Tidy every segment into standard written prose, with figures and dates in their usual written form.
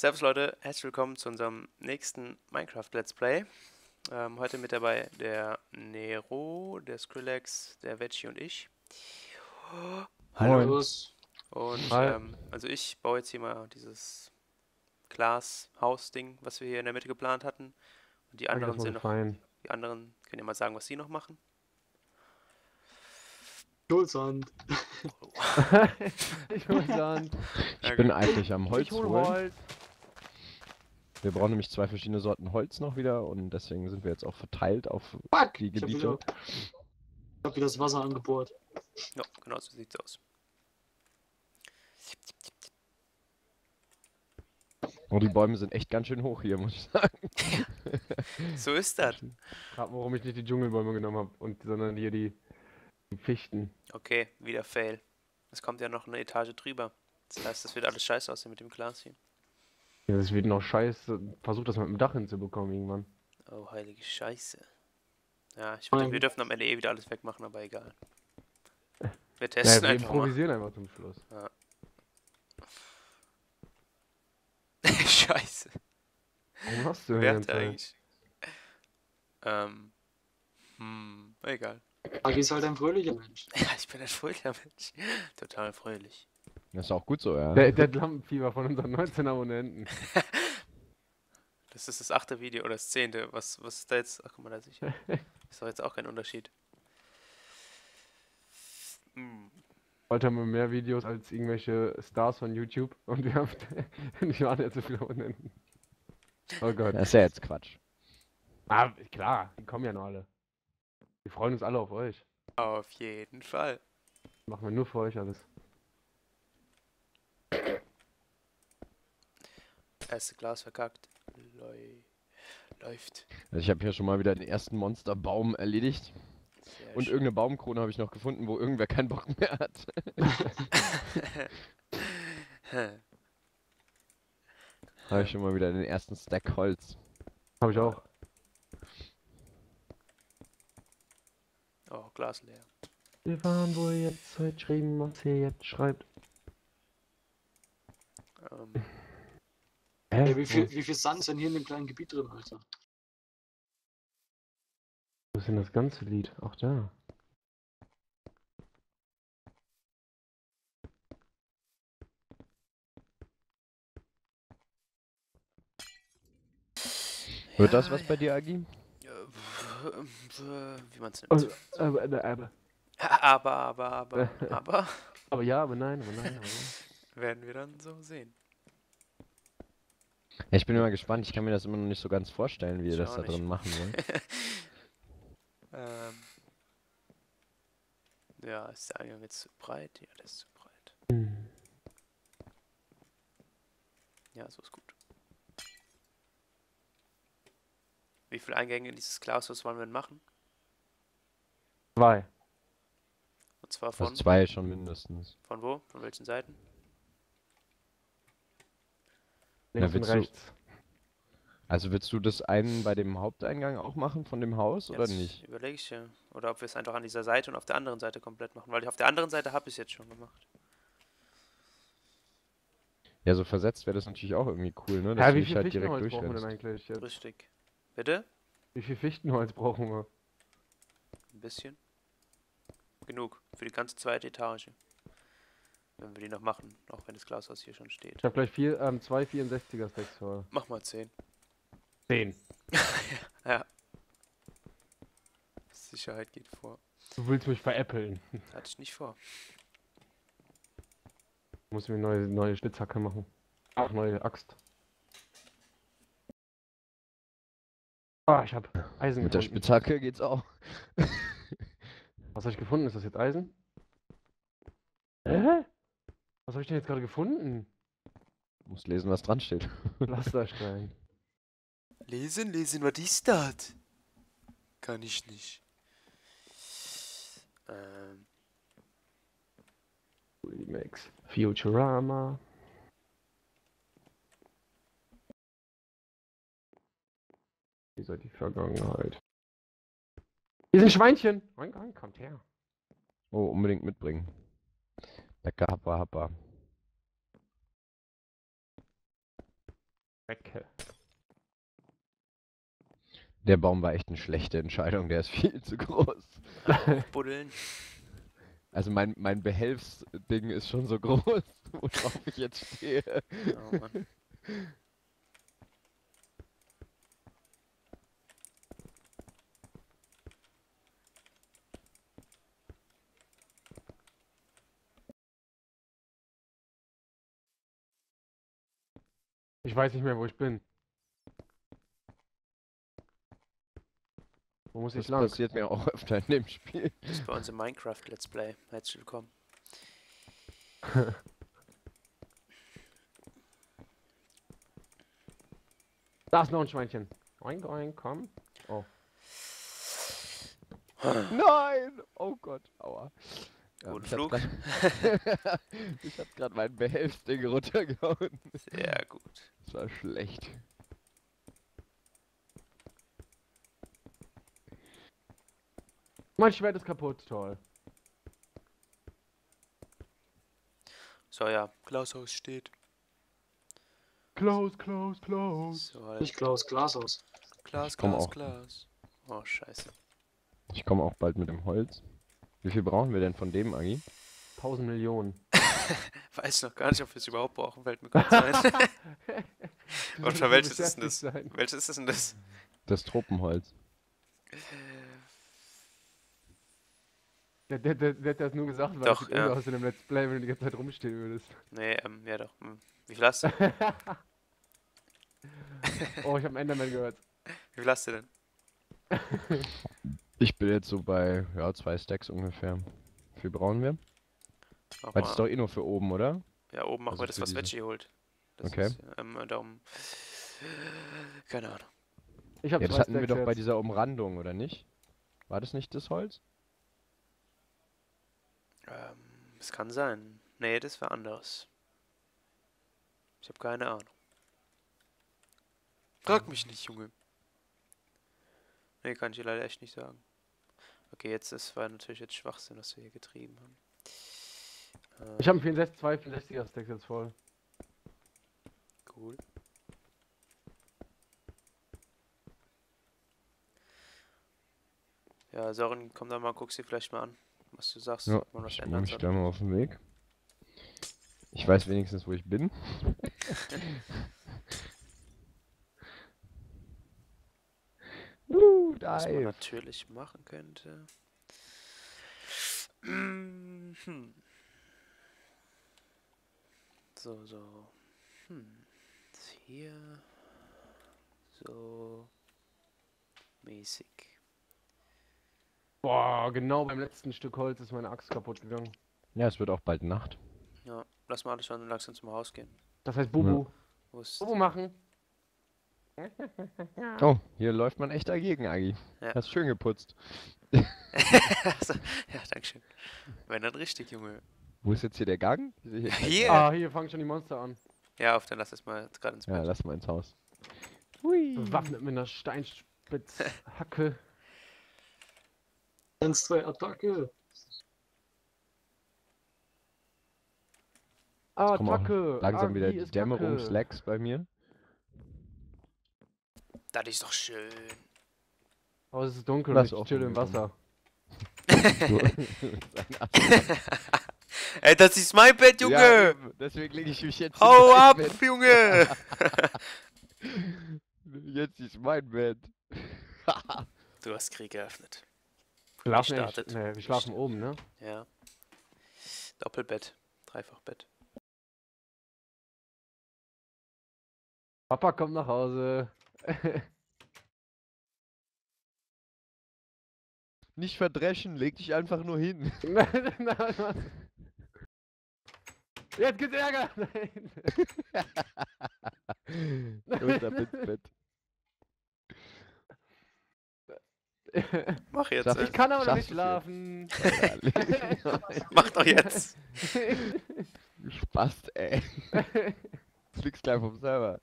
Servus Leute, herzlich willkommen zu unserem nächsten Minecraft Let's Play. Heute mit dabei der Nero, der Skrillex, der Veggie und ich. Hallo. Moin. Und Hi. also ich baue jetzt hier mal dieses Glas-Haus-Ding, was wir hier in der Mitte geplant hatten. Und die Sag ich anderen erstmal sind so noch, fein. die anderen können ja mal sagen, was sie noch machen. Schulsand. Ich hol Sand. Ich bin eifrig am Ich Holz hol holen. Holz. Wir brauchen nämlich 2 verschiedene Sorten Holz noch wieder und deswegen sind wir jetzt auch verteilt auf Fuck! die Ich hab Gebiete. wieder das Wasser angebohrt. Ja, genau so sieht's aus. Oh, die Bäume sind echt ganz schön hoch hier, muss ich sagen. So ist das. Frag mal, warum ich nicht die Dschungelbäume genommen habe, sondern hier die Fichten. Okay, wieder Fail. Es kommt ja noch eine Etage drüber. Das heißt, das wird alles scheiße aussehen mit dem Glas hier. Ja, das wird noch scheiße. Versuch das mit dem Dach hinzubekommen irgendwann. Oh, heilige Scheiße. Ja, wir Nein. dürfen am Ende eh wieder alles wegmachen, aber egal. Wir Naja, testen wir einfach mal. improvisieren einfach zum Schluss. Scheiße. Warum hast du Wer denn hat eigentlich? Egal. Agi ist halt ein fröhlicher Mensch. Ja, ich bin ein fröhlicher Mensch. Total fröhlich. Das ist auch gut so, ja. Der hat Lampenfieber von unseren 19 Abonnenten. Das ist das 8. Video oder das 10. Was ist da jetzt? Ach, guck mal, da sicher. Ist doch jetzt auch kein Unterschied. Heute haben wir mehr Videos als irgendwelche Stars von YouTube und wir haben nicht mal jetzt so viele Abonnenten. Oh Gott. Das ist ja jetzt Quatsch. Ah, klar, die kommen ja noch alle. Wir freuen uns alle auf euch. Auf jeden Fall. Machen wir nur für euch alles. Erste Glas verkackt. Läuft. Also ich habe hier schon mal wieder den ersten Monsterbaum erledigt. Sehr Und schön. irgendeine Baumkrone habe ich noch gefunden, wo irgendwer keinen Bock mehr hat. Habe ich schon mal wieder den ersten Stack Holz. Habe ich auch. Oh, Glas leer. Wir waren wohl jetzt heute geschrieben, was ihr jetzt schreibt. Ey, wie viel Sand sind hier in dem kleinen Gebiet drin, Alter? Wo ist denn das ganze Lied? Auch da. Wird das was bei dir, Agi? Wie man es nennt. Aber. Aber ja, aber nein, aber nein, aber nein. Werden wir dann so sehen. Ja, ich bin immer gespannt. Ich kann mir das immer noch nicht so ganz vorstellen, wie ihr Ich das auch da nicht. drin machen wollt. Ja, ist der Eingang jetzt zu breit? Ja, der ist zu breit. Ja, so ist gut. Wie viele Eingänge in dieses Glashaus wollen wir denn machen? 2. Und zwar Also von 2 schon mindestens. wo? Von welchen Seiten? Links und willst du- rechts. Also willst du das einen bei dem Haupteingang auch machen von dem Haus oder Jetzt nicht? überlege ich ja. Oder ob wir es einfach an dieser Seite und auf der anderen Seite komplett machen. Weil auf der anderen Seite habe ich es jetzt schon gemacht. Ja, so versetzt wäre das natürlich auch irgendwie cool, ne? Ja, du wie nicht viel halt direkt Fichtenholz brauchen wir denn durchrennst. eigentlich jetzt? Richtig. Bitte? Wie viel Fichtenholz brauchen wir? Ein bisschen. Genug. Für die ganze zweite Etage. Wenn wir die noch machen. Auch wenn das Glashaus hier schon steht. Ich habe gleich 2 64er Stacks vor. Mach mal 10. 10. Ja. Sicherheit geht vor. Du willst mich veräppeln. Hatte ich nicht vor. Ich muss mir eine neue Spitzhacke machen. Ach, neue Axt. Ah, ich habe Eisen Mit der gefunden. Spitzhacke geht's auch. Was habe ich gefunden? Ist das jetzt Eisen? Hä? Was habe ich denn jetzt gerade gefunden? Du musst lesen, was dran steht. Pflasterstein. Lesen, was ist das? Kann ich nicht. Remix. Futurama. Wie soll die Vergangenheit? Hier sind Schweinchen! Oink, oink, kommt her. Oh, unbedingt mitbringen. Lecker Happa Happa. Ecke. Der Baum war echt eine schlechte Entscheidung, der ist viel zu groß. Buddeln. Also mein Behelfsding ist schon so groß, worauf ich jetzt stehe. Oh Mann. Ich weiß nicht mehr, wo ich bin. Wo muss Das ich lang? passiert mir auch öfter in dem Spiel. Das ist bei uns im Minecraft Let's Play. Herzlich willkommen. Da ist noch ein Schweinchen. Oink, oink, komm. Oh. Nein! Oh Gott, aua. Ja, Guten ich hab Flug. grad- ich hab gerade mein Behelfsding runtergehauen. Sehr gut. Das war schlecht. Mein Schwert ist kaputt, toll. So, ja. Glashaus steht. Close, close, close. So, halt. Nicht Klaus, Glashaus. Glas, Ich komm Glas, auch. Glas. Oh, scheiße. Ich komme auch bald mit dem Holz. Wie viel brauchen wir denn von dem, Agi? 1000 Millionen. Weiß noch gar nicht, ob wir es überhaupt brauchen, fällt mir kurz ein. Du Und solltest für so welches ist denn beschäftigt das? sein. Welches ist denn das? Das Tropenholz. Der hat das nur gesagt, weil Doch, das sieht ja. aus in einem Let's Play, wenn du die ganze Zeit rumstehen würdest. Nee, ja doch. Wie viel hast du? Oh, ich hab einen Enderman gehört. Wie viel hast du denn? Ich bin jetzt so bei, ja, 2 Stacks ungefähr. Wie viel brauchen wir? Mach Weil das ist mal. doch eh nur für oben, oder? Ja, oben machen also wir das, für was diese- Veggie holt. Das Okay. ist, da um. Keine Ahnung. Ich hab Ja, das 2 hatten wir Stacks doch bei jetzt. dieser Umrandung, oder nicht? War das nicht das Holz? Es kann sein. Nee, das war anderes. Ich habe keine Ahnung. Frag mich nicht, Junge. Nee, kann ich dir leider echt nicht sagen. Okay, jetzt, das war natürlich jetzt Schwachsinn, was wir hier getrieben haben. Ich habe 2 64er Stacks jetzt voll. Cool. Ja, Sören, komm da mal, guck's dir vielleicht mal an, was du sagst, Ja, ob man was ich mache ändern mich soll. gleich mal auf den Weg. Ich weiß wenigstens, wo ich bin. Was man Dive. natürlich machen könnte. Mhm. So. Das hier. So. Mäßig. Boah, genau beim letzten Stück Holz ist meine Axt kaputt gegangen. Ja, es wird auch bald Nacht. Ja, lass mal alles schon langsam zum Haus gehen. Das heißt Bubu. Wo ist Bubu machen. Oh, hier läuft man echt dagegen, Agi. Ja. Hast schön geputzt. Also, ja, dankeschön. Wenn dann richtig, Junge. Wo ist jetzt hier der Gang? Ich sehe hier keinen Hier! Gang. Ah, hier fangen schon die Monster an. Ja, auf, dann lass es mal gerade ins Ja, Bett. lass mal ins Haus. Hui. Bewaffnet mit einer Steinspitzhacke. 1, 2, Attacke. Kommen auch Attacke! langsam wieder Agi die ist Dämmerung Kacke. Slacks bei mir. Das ist doch schön. Oh, es ist dunkel Lass und ich offen, chill im wir kommen. Wasser. Ey, das ist mein Bett, Junge! Ja, eben. Deswegen lege ich mich jetzt Hau in mein ab, Bett. Junge! Jetzt ist mein Bett. Du hast Krieg eröffnet. Schlafen Gestartet. Nee, wir schlafen oben, ne? Ja. Doppelbett. Dreifachbett. Papa kommt nach Hause. Nicht verdreschen, leg dich einfach nur hin. Nein, nein, nein. Jetzt gibt's Ärger! Nein. Los, ab ins Bett. Mach jetzt. Schaff Ich kann aber noch nicht Schaffst du es schlafen. Mach doch jetzt. Du Spast, ey. Du fliegst gleich vom Server.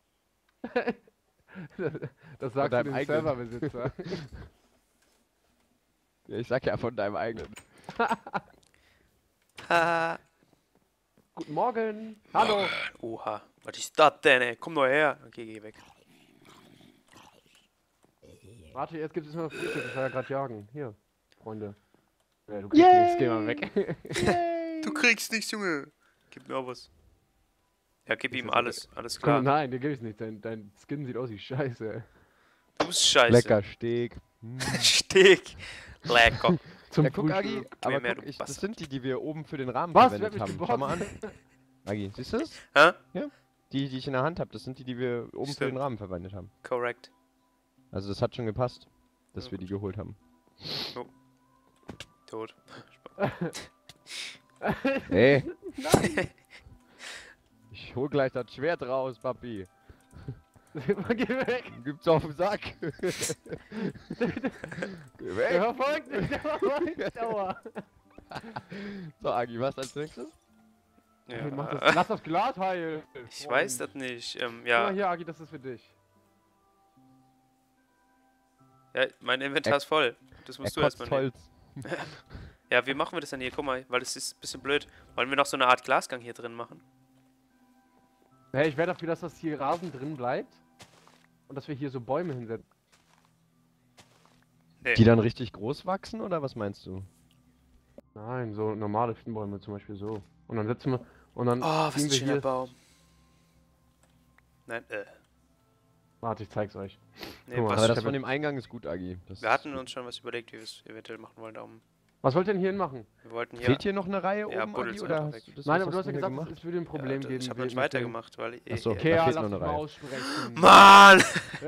Das sagst du deinem dem eigenen. Serverbesitzer. Ja, ich sag ja von deinem eigenen. Ha. Guten Morgen. Hallo. Oha, was ist das denn, ey? Komm doch her. Okay, geh weg. Warte, jetzt gibt es mal Frühstück. Ich war ja gerade jagen. Hier, Freunde. Ja, du kriegst nichts, geh mal weg. Du kriegst nichts, Junge. Gib mir auch was. Ja, gib Ist ihm das alles. Alles Komm, klar. nein, dir gebe ich nicht. Dein Skin sieht aus wie Scheiße. Du bist scheiße. Lecker Steak. Steak. Lecker. Zum Ja, guck, Agi, Frühstück. aber mehr, guck, du das Bastard. sind die wir oben für den Rahmen Was? verwendet Wer hat mich haben. Schau mal an. geborgen? Agi, siehst du das? Hä? Die ich in der Hand habe, das sind die wir oben für Stimmt. den Rahmen verwendet haben. Correct. Also das hat schon gepasst, dass Ja, wir die geholt haben. Tot. Ey, Nein. ich hol gleich das Schwert raus, Papi. Geh weg. Gibt's auf den Sack. Geh Der weg. verfolgt mich. Der verfolgt mich. Aua. So, Agi, was als nächstes? Hey, mach Ja. das, lass das Glas heilen. Ich weiß das nicht. Guck mal Ja, hier, Agi, das ist für dich. ja, mein Inventar ist voll. Das musst du Er erstmal kotzt nehmen. Holz. Ja, wie machen wir das denn hier? Guck mal, weil das ist ein bisschen blöd. Wollen wir noch so eine Art Glasgang hier drin machen? Hey, ich wäre dafür, dass das hier Rasen drin bleibt. Und dass wir hier so Bäume hinsetzen. Nee. Die dann richtig groß wachsen, oder was meinst du? Nein, so normale Fichtenbäume zum Beispiel so. Und dann setzen wir. Und dann Oh, was ziehen ein wir schöner hier. Baum. Nein, Warte, ich zeig's euch. nee, Guck mal, was, Aber das hab von jetzt- dem Eingang ist gut, Agi. Das wir hatten uns schon was überlegt, wie wir es eventuell machen wollen da oben. Was wollt ihr denn hier hin machen? Wir wollten hier... Fehlt hier noch eine Reihe Ja, oben, buddelt's Agi, oder einfach hast du weg. das Nein, was aber du hast ja denn gesagt, hier es würde ein Problem ja, geben. ich habe mit noch nicht dem- weitergemacht, weil... Ach so. Kea, Da fehlt lass noch mich eine mal Reihe. aussprechen. Mann!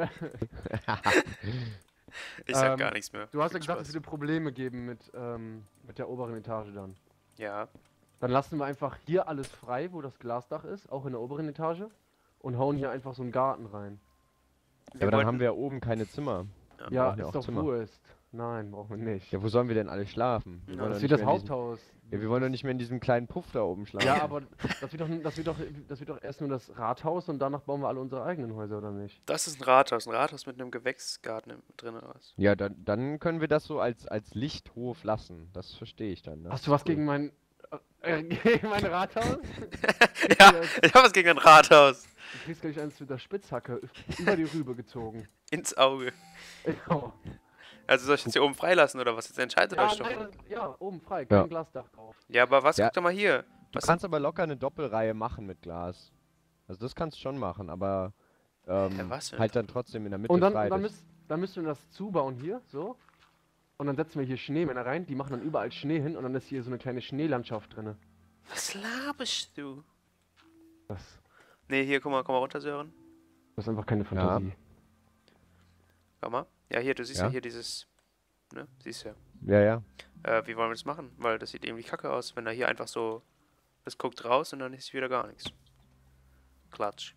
Ich sag Ähm, gar nichts mehr. Du hast ja Viel gesagt, es Spaß. würde Probleme geben mit der oberen Etage dann. Ja, Dann lassen wir einfach hier alles frei, wo das Glasdach ist, auch in der oberen Etage. Und hauen hier einfach so einen Garten rein. wir Aber dann wollten- haben wir ja oben keine Zimmer. Ja, brauchen ja ist auch doch Zimmer. Wurst. Nein, brauchen wir nicht. Ja, wo sollen wir denn alle schlafen? Ja, wollen das doch ist wie nicht das mehr in diesem- Haupthaus. Ja, wir wollen doch nicht mehr in diesem kleinen Puff da oben schlafen. Ja, aber das wird doch erst nur das Rathaus und danach bauen wir alle unsere eigenen Häuser, oder nicht? Das ist ein Rathaus mit einem Gewächsgarten drin aus. Ja, dann können wir das so als Lichthof lassen. Das verstehe ich dann. Das Hast ist du was cool. gegen gegen mein Rathaus? Ja, ich habe was gegen ein Rathaus. Du kriegst gleich eins mit der Spitzhacke über die Rübe gezogen. Ins Auge. Ja, Also soll ich jetzt hier oben freilassen oder was? Jetzt entscheidet euch doch. nein, ja, oben frei, Ja. kein Glasdach drauf. Ja, aber was? Ja. Guck doch mal hier. Du Was kannst aber locker eine Doppelreihe machen mit Glas. Also das kannst du schon machen, aber was denn? halt dann trotzdem in der Mitte Und dann, frei. dann, das- dann müssen wir das zubauen hier, so. Und dann setzen wir hier Schneemänner rein, die machen dann überall Schnee hin und dann ist hier so eine kleine Schneelandschaft drinne. Was laberst du? Das, Nee, hier, guck mal runter, Sören. das ist einfach keine Fantasie. Guck mal. Ja, hier, du siehst ja, Ja. hier dieses. Ne? Siehst du Ja, ja. ja. Wie wollen wir das machen? Weil das sieht irgendwie kacke aus, wenn da hier einfach so. Das guckt raus und dann ist wieder gar nichts. Klatsch.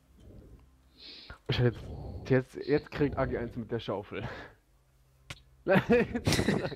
Jetzt kriegt Agi eins mit der Schaufel. Nein.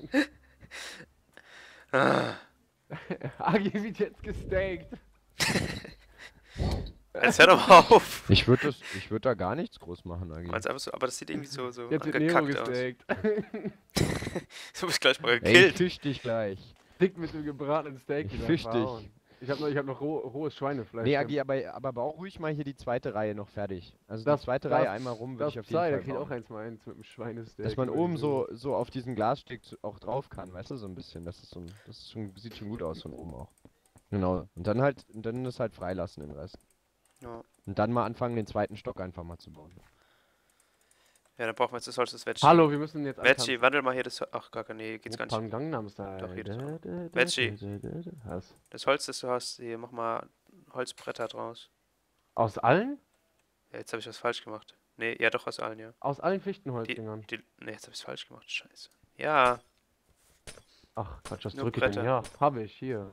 Ah, Agi wird jetzt gesteakt. jetzt hör doch mal auf. Ich würde da gar nichts groß machen, Agi. Meinst einfach so, aber das sieht irgendwie so Jetzt wird Nero angekackt aus. gesteakt. Du bist gleich mal Ey, ich gekillt. fisch dich gleich. Dick mit dem gebratenen Steak. Ich wieder fisch dich. verhauen. Ich hab noch rohes Schweinefleisch. Nee, Agi, aber bau ruhig mal hier die zweite Reihe noch fertig. Also Das- die zweite das- Reihe einmal rum würde Das ich auf jeden sei, der Fall kriegt auch bauen. eins mal eins mit dem Schweinesteak. Dass man oder oben so. so auf diesen Glassteg auch drauf kann, weißt du, so ein bisschen. Das ist sieht schon gut aus von oben auch. Genau. Und dann ist halt freilassen den Rest. Ja. Und dann mal anfangen, den zweiten Stock einfach mal zu bauen. Ja, dann brauchen wir jetzt das Holz des Veggie. Hallo, wir müssen jetzt Veggie, wandel mal hier das. Ach, gar nee, geht's gar nicht. Oppan Gangnam Style. Doch, geht auch. Da, Veggie. Was? Das Holz, das du hast, hier, mach mal Holzbretter draus. Aus allen? Ja, jetzt habe ich was falsch gemacht. Nee, ja doch aus allen, ja. Aus allen Fichtenholzdingern. Nee, jetzt habe ich falsch gemacht. Scheiße. Ja, Ach, Quatsch, was Nur drücke ich denn? Bretter. Ja, habe ich, hier.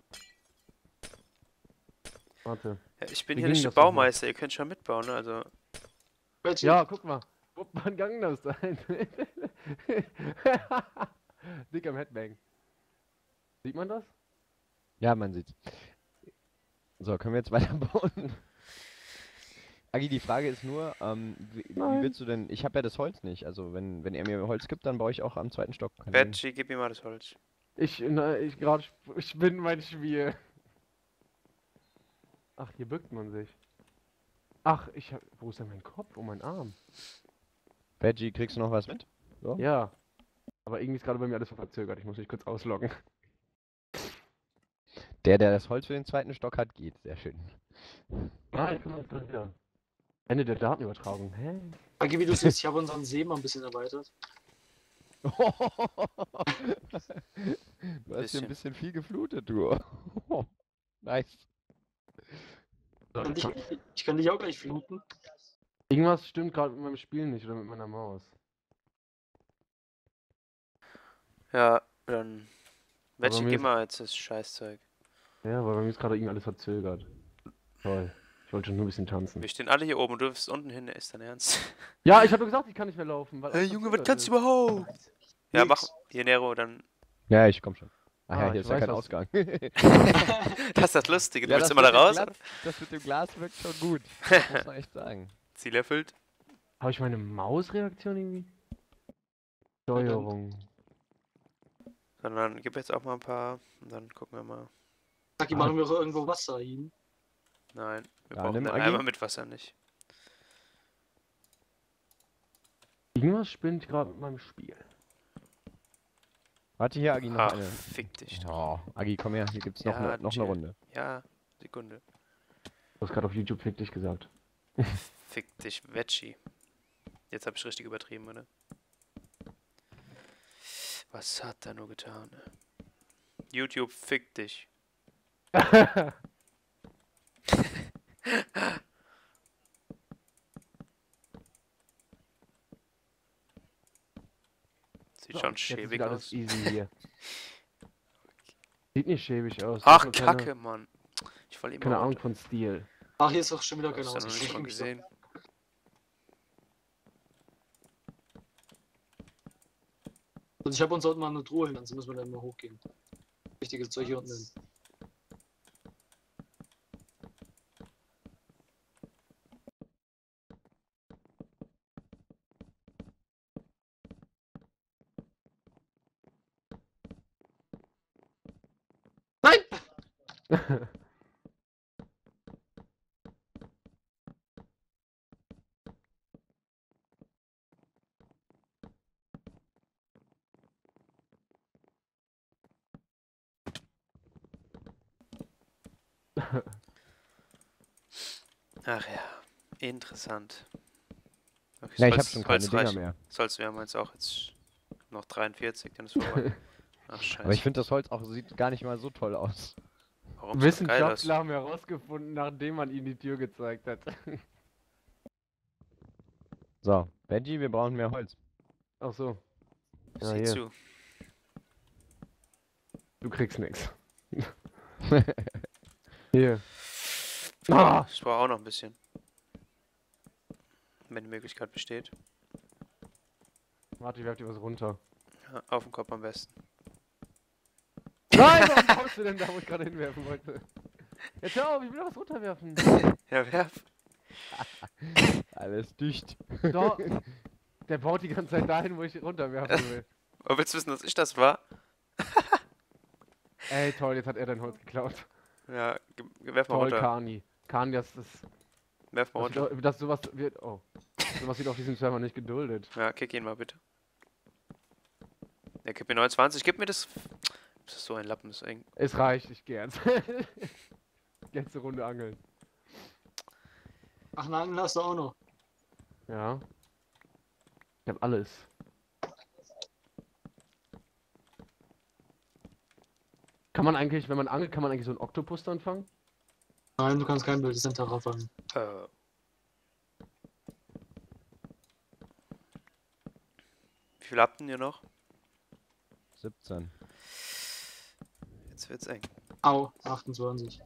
Warte. ja ich bin Wie hier ging nicht der das nochmal? Baumeister, ihr könnt schon mitbauen, ne? Also. Veggie. Ja, guck mal. Oppan Gangnam Style. Dick am Headbang. Sieht man das? Ja, man sieht's. So, können wir jetzt weiterbauen? Agi, die Frage ist nur, wie Nein. willst du denn, ich habe ja das Holz nicht, also wenn er mir Holz gibt, dann baue ich auch am zweiten Stock. Kein Ding. Veggie, gib mir mal das Holz. Ich bin mein Spiel. Ach, hier bückt man sich. Ach, wo ist denn mein Kopf? Oh, mein Arm. Veggie, kriegst du noch was mit? So? Ja. Aber irgendwie ist gerade bei mir alles verzögert. Ich muss mich kurz ausloggen. Der das Holz für den zweiten Stock hat, geht. Sehr schön. Ah, ich komme jetzt gleich wieder. Ende der Datenübertragung. Hä? Agi, wie du siehst, ich habe unseren See mal ein bisschen erweitert. Du hast hier Bisschen. ein bisschen viel geflutet, du. Nice. Und ich kann dich auch gleich fluten. Irgendwas stimmt gerade mit meinem Spiel nicht oder mit meiner Maus. Ja, dann. Aber Veggie, mir geh ist- mal jetzt das Scheißzeug. Ja, weil bei mir ist gerade irgendwie alles verzögert. Toll. Ich wollte schon nur ein bisschen tanzen. Wir stehen alle hier oben und du wirst unten hin, ist dein Ernst? Ja, ich habe doch gesagt, ich kann nicht mehr laufen. Weil Hey alles Junge, was verzögert kannst du ist. überhaupt? Ja, mach Nix. hier Nero, dann. Ja, ich komm schon. Ach Ah, ja, hier ich ist ja weiß, kein was- Ausgang. Das ist das Lustige. Du Ja, willst das immer da mit dem raus? Glas- Oder? Das mit dem Glas wirkt schon gut. Das muss man echt sagen. Ziel erfüllt. Habe ich meine Mausreaktion irgendwie? Steuerung. Sondern gib jetzt auch mal ein paar und dann gucken wir mal. Agi, machen wir auch irgendwo Wasser hin. Nein, wir Ja, brauchen nimm den Agi. Eimer mit Wasser nicht. Irgendwas spinnt gerade mit meinem Spiel. Warte hier, Agi, noch Ach, eine. fick dich doch. Oh, Agi, komm her, hier gibt's noch, Ja, noch chill. eine Runde. Ja, Sekunde. Du hast gerade auf YouTube fick dich gesagt. Fick dich, Veggie. Jetzt habe ich richtig übertrieben, oder? Was hat er nur getan? YouTube, fick dich. Sieht schon Jetzt ist schäbig wieder alles aus. easy hier. Sieht nicht schäbig aus. Ach, Das ist nur Kacke, Mann. Ich falle immer Keine Ahnung runter. von Stil. Ach, hier ist doch schon wieder kein Hast du noch nicht mal Haus. gesehen? Und ich habe uns unten mal eine Truhe hin, also müssen wir dann mal hochgehen. Wichtiges Zeug hier unten hin. Nein! Ach ja, interessant. Okay, Ja, ich soll's- hab schon keine soll's Dinger reichen. mehr. Wir haben jetzt auch jetzt noch 43, dann ist vorbei. Ach scheiße. Aber ich finde, das Holz auch sieht gar nicht mal so toll aus. Warum sieht's geil aus? Wissenschaftler haben herausgefunden, nachdem man ihnen die Tür gezeigt hat. So, Veggie, wir brauchen mehr Holz. Ach so. Ja, Sieh hier. zu. Du kriegst nix. Hier. Ah! Ich brauche auch noch ein bisschen. Wenn die Möglichkeit besteht. Warte, ich werf dir was runter. Ja, auf den Kopf am besten. Nein, warum baust du denn da, wo ich gerade hinwerfen wollte? Jetzt hör auf, ich will da was runterwerfen. Ja, werf. Alles dicht. Doch. Der baut die ganze Zeit dahin, wo ich runterwerfen will. Aber willst du wissen, dass ich das war? Ey, toll, jetzt hat er dein Holz geklaut. Ja, werf mal Toll, runter. Kani. Kani, das Werf mal runter. sowas wird. Oh. Sowas wird auf diesem Server nicht geduldet. Ja, kick ihn mal bitte. Ja, gib mir 29, gib mir das. Das ist so ein Lappen, das ist eng. Es reicht, ich geh jetzt. Letzte Runde angeln. Ach nein, hast du auch noch. Ja. Ich hab alles. Kann man eigentlich, wenn man angelt, kann man eigentlich so einen Oktopus dann fangen? Nein, du kannst kein Bild, das ist ein Terrafangen. Äh. Wie viel habt ihr noch? 17. Jetzt wird's eng. Au, 28.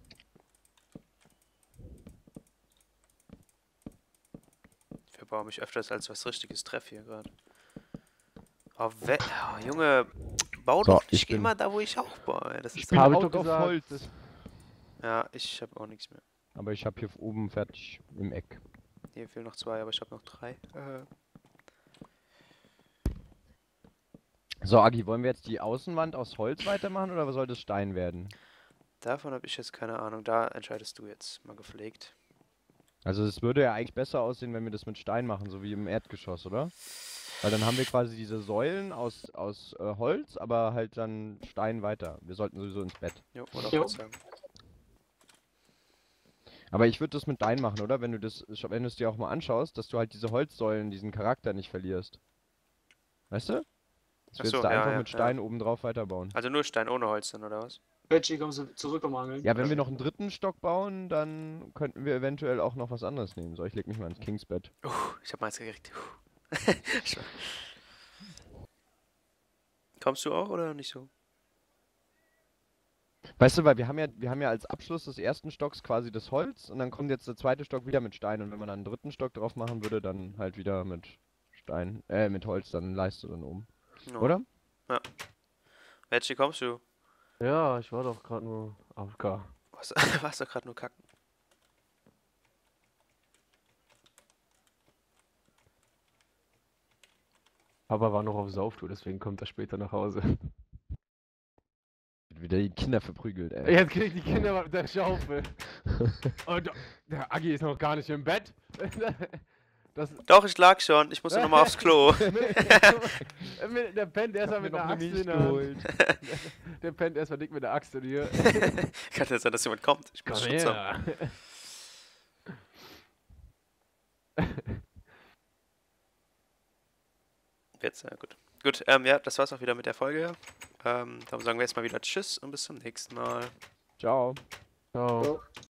Ich verbaue mich öfters als was richtiges Treff hier gerade. Oh, oh, Junge, bau So, doch ich nicht bin- immer da, wo ich auch baue. Das ist bin Hab ich out doch of gesagt. Holz. ja, ich habe auch nichts mehr. Aber ich habe hier oben fertig im Eck. Hier fehlen noch 2, aber ich habe noch 3. So, Agi, wollen wir jetzt die Außenwand aus Holz weitermachen oder soll das Stein werden? Davon habe ich jetzt keine Ahnung. Da entscheidest du jetzt. Mal gepflegt. Also es würde ja eigentlich besser aussehen, wenn wir das mit Stein machen, so wie im Erdgeschoss, oder? Weil dann haben wir quasi diese Säulen aus Holz, aber halt dann Stein weiter. Wir sollten sowieso ins Bett. Jo, oder Jo. kurz sagen. Aber ich würde das mit Stein machen, oder? Wenn du es dir auch mal anschaust, dass du halt diese Holzsäulen, diesen Charakter nicht verlierst. Weißt du? Dass Ach wir jetzt so, da ja, einfach ja, mit ja. Stein obendrauf weiterbauen. Also nur Stein ohne Holz dann, oder was? Veggie, kommst du zurück am Angeln? Ja, wenn wir noch einen dritten Stock bauen, dann könnten wir eventuell auch noch was anderes nehmen. So, ich leg mich mal ins Kingsbett. Ich habe meins gekriegt. Schon. Kommst du auch oder nicht so? Weißt du, weil wir haben ja als Abschluss des ersten Stocks quasi das Holz und dann kommt jetzt der zweite Stock wieder mit Stein und wenn man dann einen dritten Stock drauf machen würde, dann halt wieder mit Stein, mit Holz, dann Leiste dann oben. Ja. Oder? Veggie, kommst du? Ja, ich war doch gerade nur AFK. Warst doch gerade nur kacken. Papa war noch auf Sauftour, deswegen kommt er später nach Hause. Wird wieder die Kinder verprügelt, ey. Jetzt krieg ich die Kinder mal mit der Schaufel. Und der Agi ist noch gar nicht im Bett. Das, Doch, ich lag schon. Ich musste nochmal aufs Klo. der pennt erstmal mit der Axt in der Hand. Der pennt erstmal dick mit der Axt in hier. Kann ja sein, dass jemand kommt. Ich muss Schutz haben. Jetzt, ja gut. Gut, ja, das war's auch wieder mit der Folge. Darum sagen wir jetzt mal wieder Tschüss und bis zum nächsten Mal. Ciao. Ciao. Jo.